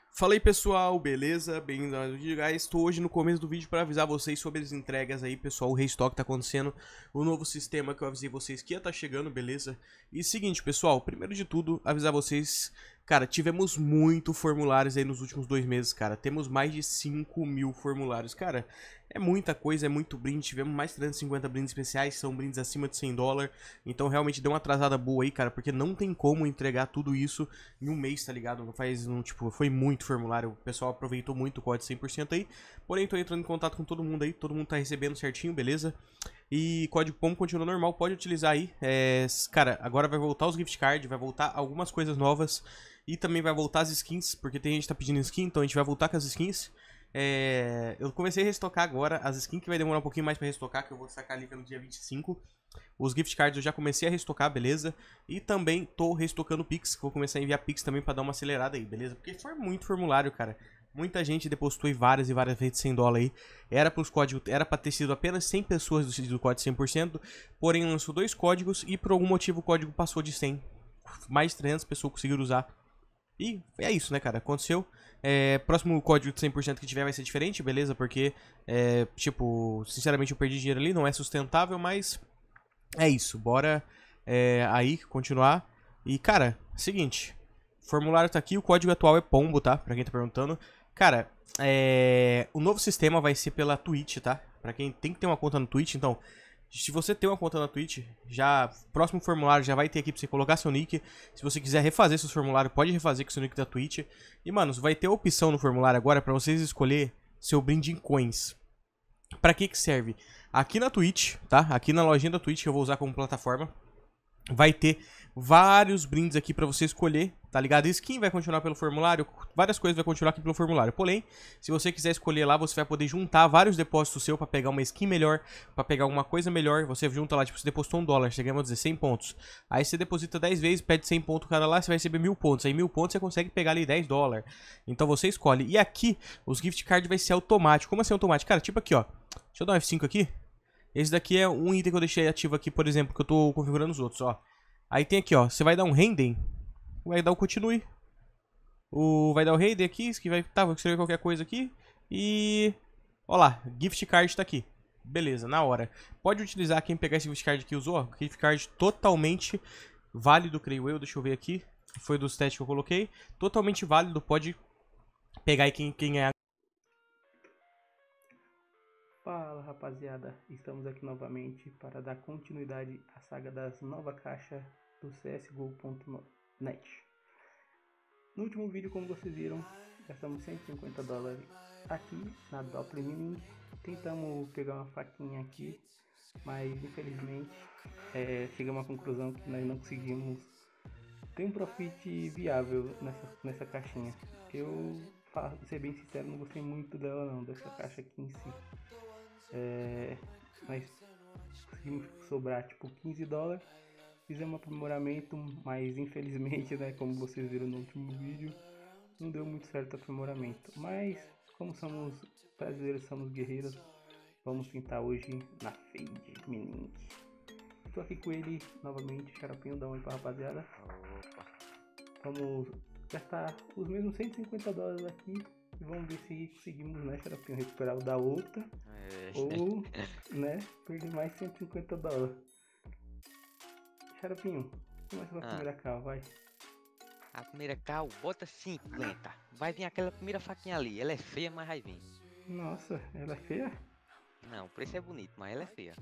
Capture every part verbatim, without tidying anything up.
Fala aí pessoal, beleza? Bem-vindo ao vídeo, guys. Estou hoje no começo do vídeo para avisar vocês sobre as entregas aí, pessoal. O restock tá acontecendo, o novo sistema que eu avisei vocês que ia estar chegando, beleza? E seguinte, pessoal, primeiro de tudo, avisar vocês, cara, tivemos muito formulários aí nos últimos dois meses, cara. Temos mais de cinco mil formulários, cara. É muita coisa, é muito brinde. Tivemos mais de trezentos e cinquenta brindes especiais, são brindes acima de cem dólares. Então realmente deu uma atrasada boa aí, cara, porque não tem como entregar tudo isso em um mês, tá ligado? Não faz, não, tipo, foi muito formulário. O pessoal aproveitou muito o código cem por cento aí. Porém, tô entrando em contato com todo mundo aí, todo mundo tá recebendo certinho, beleza? E código P O M continua normal, pode utilizar aí. É, cara, agora vai voltar os gift cards, vai voltar algumas coisas novas. E também vai voltar as skins, porque tem gente que tá pedindo skin, então a gente vai voltar com as skins. É, eu comecei a restocar agora as skins, que vai demorar um pouquinho mais pra restocar, que eu vou sacar ali pelo dia vinte e cinco. Os gift cards eu já comecei a restocar, beleza? E também tô restocando Pix, que vou começar a enviar Pix também pra dar uma acelerada aí, beleza? Porque foi muito formulário, cara. Muita gente depositou aí várias e várias vezes cem dólares aí. Era pros códigos, era pra ter sido apenas cem pessoas do, do código cem por cento, porém lançou dois códigos e por algum motivo o código passou de cem. Mais de trezentas pessoas conseguiram usar. E é isso, né, cara? Aconteceu. É, próximo código de cem por cento que tiver vai ser diferente, beleza? Porque, é, tipo, sinceramente eu perdi dinheiro ali, não é sustentável, mas é isso. Bora é, aí continuar. E, cara, seguinte. O formulário tá aqui, o código atual é Pombo, tá? Pra quem tá perguntando. Cara, é, o novo sistema vai ser pela Twitch, tá? Pra quem tem que ter uma conta no Twitch, então... Se você tem uma conta na Twitch, já próximo formulário já vai ter aqui pra você colocar seu nick. Se você quiser refazer seus formulários, pode refazer com seu nick da Twitch. E, mano, vai ter a opção no formulário agora pra vocês escolher seu brinde em coins. Pra que que serve? Aqui na Twitch, tá? Aqui na lojinha da Twitch que eu vou usar como plataforma, vai ter vários brindes aqui pra você escolher, tá ligado? Skin vai continuar pelo formulário, várias coisas vai continuar aqui pelo formulário. Porém, se você quiser escolher lá, você vai poder juntar vários depósitos seus pra pegar uma skin melhor, pra pegar alguma coisa melhor. Você junta lá, tipo, você depositou um dólar, você ganha, vamos dizer, cem pontos. Aí você deposita dez vezes, pede cem pontos cada lá, você vai receber mil pontos. Aí mil pontos você consegue pegar ali dez dólares. Então você escolhe. E aqui, os gift cards vai ser automático. Como assim automático? Cara, tipo aqui, ó. Deixa eu dar um F cinco aqui. Esse daqui é um item que eu deixei ativo aqui, por exemplo, que eu tô configurando os outros, ó. Aí tem aqui, ó, você vai dar um random, vai dar o continue. O, vai dar o random aqui, que vai, tá, vou escrever qualquer coisa aqui. E, ó lá, gift card tá aqui. Beleza, na hora. Pode utilizar quem pegar esse gift card que usou, ó, gift card totalmente válido, creio eu, deixa eu ver aqui. Foi dos testes que eu coloquei. Totalmente válido, pode pegar aí quem, quem é. Fala rapaziada, estamos aqui novamente para dar continuidade à saga das nova caixa do C S G O ponto net. No último vídeo, como vocês viram, gastamos cento e cinquenta dólares aqui na Doppler Mining. Tentamos pegar uma faquinha aqui, mas infelizmente é, chegamos à conclusão que nós não conseguimos ter um profit viável nessa, nessa caixinha. Eu, pra ser bem sincero, não gostei muito dela não, dessa caixa aqui em si. É, nós conseguimos sobrar tipo quinze dólares, fizemos um aprimoramento, mas infelizmente, né, como vocês viram no último vídeo, não deu muito certo o aprimoramento. Mas como somos brasileiros, somos guerreiros, vamos tentar hoje na Fade Mining. Estou aqui com ele novamente, Xaropinho, dá um oi pra rapaziada. Vamos gastar os mesmos cento e cinquenta dólares aqui. E vamos ver se conseguimos, né, Xaropinho, recuperar o da outra. É. Ou, né, perder mais cento e cinquenta dólares. Xaropinho, começa com a ah. primeira call, vai. A primeira call, bota cinquenta. Vai vir aquela primeira faquinha ali. Ela é feia, mas vai vir. Nossa, ela é feia? Não, o preço é bonito, mas ela é feia.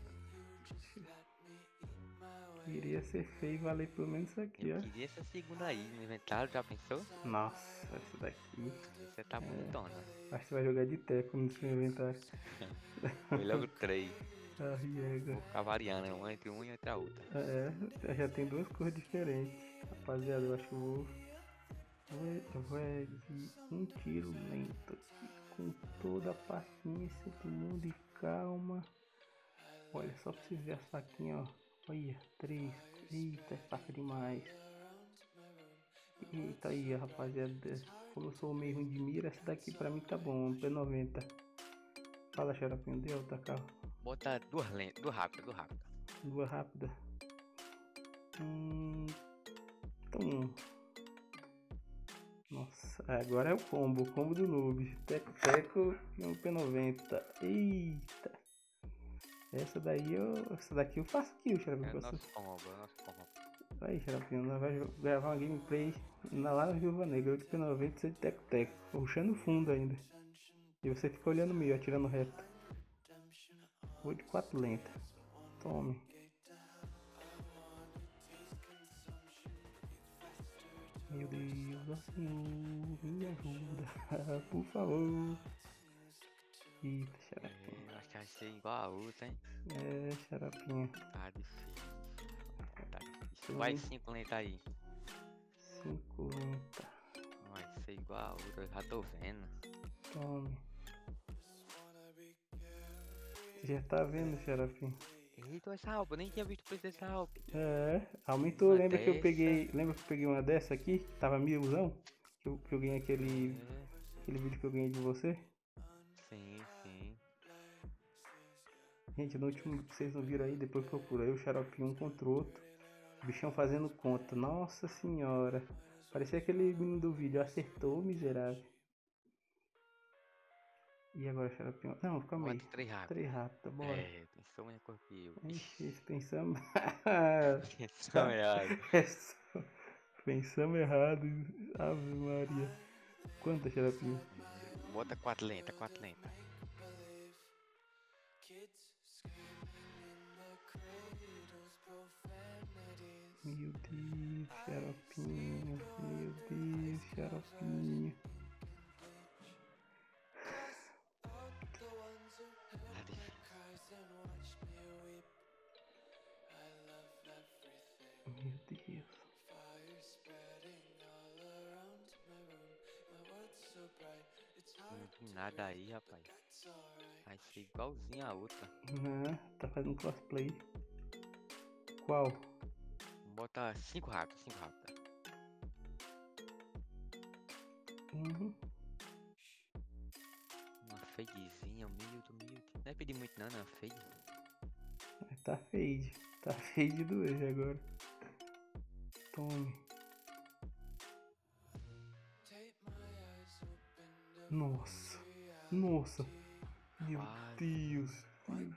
Queria ser feio e valer pelo menos isso aqui, Eu ó. queria essa segunda aí no inventário, já pensou? Nossa, essa daqui. Você tá bonitona. É, acho que você vai jogar de teco no seu inventário. Foi logo três. Ah, riega. Vou ficar variando, uma entre uma e entre a outra. É, já tem duas cores diferentes. Rapaziada, eu acho que eu vou... Eu vou é de um tiro lento aqui, com toda a paciência do mundo e calma. Olha, só pra vocês verem a faquinha, ó. Olha, três. Eita, é faca demais. Eita aí, rapaziada. Como eu sou meio ruim de mira, essa daqui pra mim tá bom, P noventa. Fala, Xaropinho, deu outra carro. Bota duas lentes, duas rápidas, duas rápidas. Duas rápidas. Hum, então, Nossa, agora é o combo, o combo do noob. Teco-teco e um P noventa. Eita. Essa daí eu. Essa daqui eu faço kill, Xarapinho. É o pra você. nosso combo, é o nosso combo. Aí, Xarapinho, nós vamos gravar uma gameplay na, lá na Viúva Negra, oito P noventa e de teco-teco. Rushando fundo ainda. E você fica olhando o meio, atirando reto. Vou de quatro lenta. Tome. Meu Deus, ó Senhor, me ajuda, por favor. Eita, Xarapinha. É, eu acho que vai ser igual a outra, hein? É, Xarapinha. Tá difícil. Tá difícil. Vai cinco lenta aí. cinco lenta. Vai ser igual a outra, eu já tô vendo. Tome. Já tá vendo, Xarapinha? Eita, essa roupa, eu nem tinha visto o preço dessa roupa. É, aumentou. Uma Lembra que eu dessa. peguei. Lembra que eu peguei uma dessa aqui? Tava milzão? Que eu, que eu ganhei aquele. É, Aquele vídeo que eu ganhei de você? sim, sim. Gente, no último que vocês não viram aí, depois procurei o Xaropinho um contra o outro. O bichão fazendo conta. Nossa senhora. Parecia aquele menino do vídeo. Acertou, miserável. E agora, Xaropinho? Não, calma aí. Bota três rápido. Três rápido, bora. É, pensou minha cor que eu. Ixi, pensamos. Pensou errado. Pensamos errado. Ave Maria. Quantas, Xaropinho? Bota quatro lenta, quatro lenta. Meu Deus, Xaropinho. Meu Deus, Xaropinho. Tá difícil. Meu Deus. Não tem nada aí, rapaz. Vai ser igualzinho a outra. Ah, tá fazendo cosplay. Qual? Bota cinco rápido, cinco rápido. Uhum. Uma fadezinha, humilde, humilde. Não é pedir muito não, não, fade. Tá fade. Tá fade do E agora. Tome. Nossa. Nossa. Meu Quase. Deus. Meu...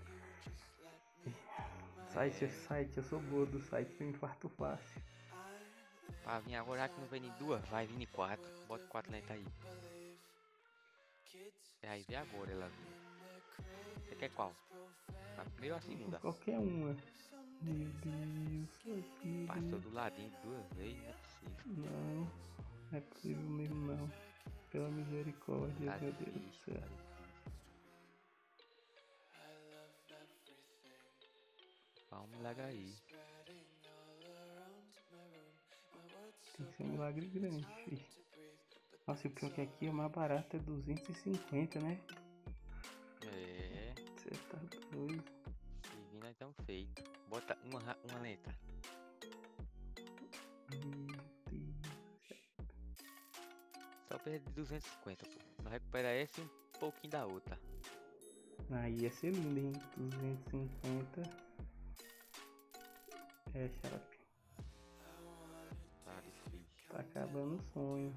Site, site, eu sou gordo, site eu infarto fácil. Pra vir agora que não vem nem duas, vai vir em quatro. Bota quatro lenta aí. Você vai ver agora ela vir. Você quer qual? A primeira ou a segunda? Qualquer uma. Meu Deus. Meu Passou Deus. do ladinho duas vezes, não é possível. Não, não é possível mesmo não. Pela misericórdia, Tá meu Deus do difícil, céu. tá difícil. Fala um milagre aí. Tem que ser um milagre grande, filho. Nossa, e o pior que aqui é mais barato, é duzentos e cinquenta, né? É, Você tá doido. se vir nós estamos feitos. Bota uma, ra- uma letra. Meu Deus. Só perde de duzentos e cinquenta, pô. Nós recupera essa e um pouquinho da outra. Aí ia ser lindo, hein? duzentos e cinquenta. É, xarope. Tá difícil. Tá acabando o sonho.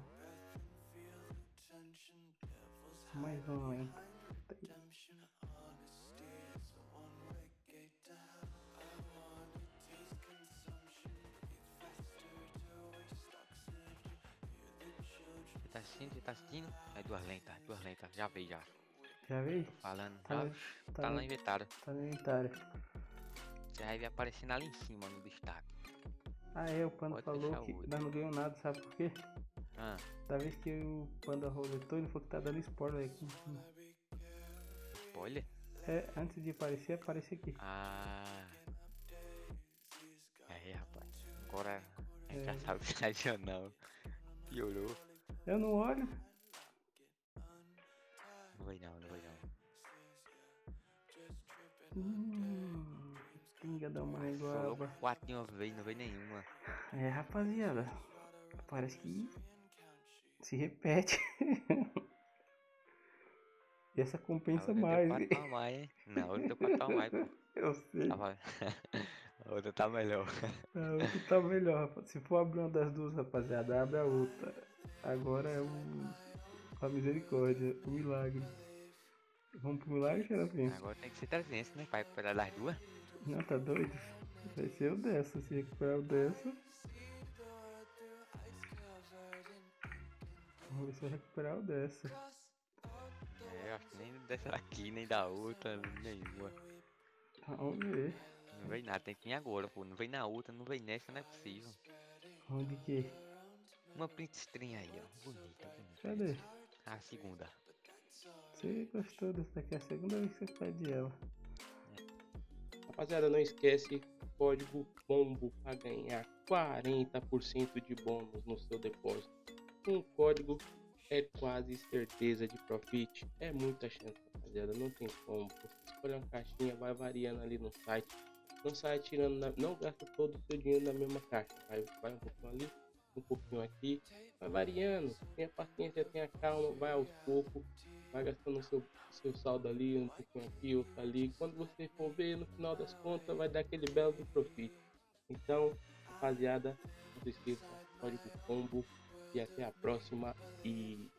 Mais um lento. Você tá assistindo? Você tá assistindo? É duas lentas, duas lentas. Já veio já. Já veio? Tô falando. Tá, Já no- tá, tá, lá no- no inventário. tá no inventário. Você vai ver aparecendo ali em cima no destaque. Ah, é, o Panda Pode falou deixar que o outro. nós não ganhamos nada, sabe por quê? Ah, Da vez que o Panda roletou, ele falou que tá dando spoiler aqui em cima. spoiler? É, antes de aparecer, aparece aqui. Ah. É, rapaz. Agora a gente É. já sabe que tá adicionando. Piorou. Eu não olho. Não vai não, não vai não. Hum, pinga da mãe Só logo guaba. quatro de uma vez, não veio nenhuma. É, rapaziada. Parece que se repete. E essa A compensa outra mais. deu quatro pra mais, hein? Não, a outra deu quatro pra mais, pô. Eu sei. Tava... A outra tá melhor. A outra tá melhor, rapaz. Se for abrir uma das duas, rapaziada, abre a outra. Agora é o... a misericórdia, o milagre. Vamos pro milagre, Xerafinha? Agora tem que ser trezentos, né? Pra recuperar das duas. Não, tá doido? Vai ser o dessa, se recuperar o dessa. Vamos ver se vai recuperar o dessa. É, eu acho que nem dessa aqui, nem da outra, nenhuma. Vamos ver. Não vem nada, tem que vir agora, pô. Não vem na outra, não vem nessa, não é possível. Onde que? Uma print string aí, ó. Bonita, bonita. Cadê? A segunda. Você gostou dessa daqui? É a segunda vez que você pede ela. Rapaziada, não esquece código combo para ganhar quarenta por cento de bônus no seu depósito. Um código é quase certeza de profit. É muita chance, rapaziada. Não tem como. Você escolhe uma caixinha, vai variando ali no site. Não sai tirando, na... não gasta todo o seu dinheiro na mesma caixa. Vai, vai um pouquinho ali, um pouquinho aqui. Vai variando. Tenha paciência, tenha calma, vai aos poucos. Vai gastando o seu, seu saldo ali, um pouquinho aqui, outro ali. Quando você for ver, no final das contas, vai dar aquele belo do profit. Então, rapaziada, não se esqueça, código combo. E até a próxima. E